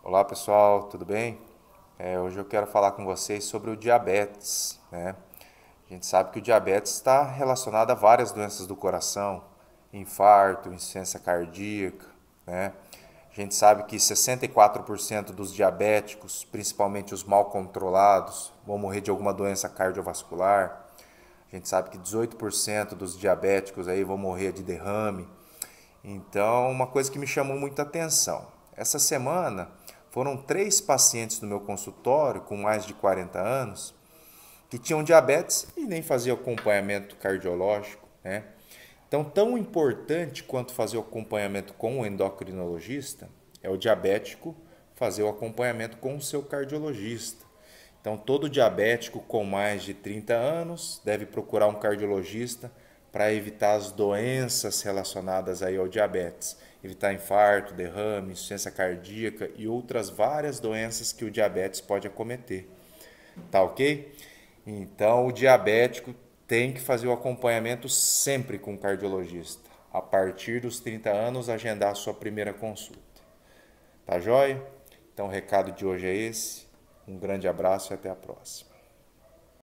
Olá pessoal, tudo bem? Hoje eu quero falar com vocês sobre o diabetes, né? A gente sabe que o diabetes está relacionado a várias doenças do coração, infarto, insuficiência cardíaca, né? A gente sabe que 64% dos diabéticos, principalmente os mal controlados, vão morrer de alguma doença cardiovascular. A gente sabe que 18% dos diabéticos aí vão morrer de derrame. Então, uma coisa que me chamou muita atenção. Essa semana foram 3 pacientes no meu consultório com mais de 40 anos que tinham diabetes e nem faziam acompanhamento cardiológico, né? Então, tão importante quanto fazer o acompanhamento com o endocrinologista é o diabético fazer o acompanhamento com o seu cardiologista. Então, todo diabético com mais de 30 anos deve procurar um cardiologista para evitar as doenças relacionadas aí ao diabetes, evitar infarto, derrame, insuficiência cardíaca e outras várias doenças que o diabetes pode acometer. Tá ok? Então, o diabético tem que fazer o acompanhamento sempre com o cardiologista. A partir dos 30 anos, agendar a sua primeira consulta. Tá joia? Então, o recado de hoje é esse. Um grande abraço e até a próxima.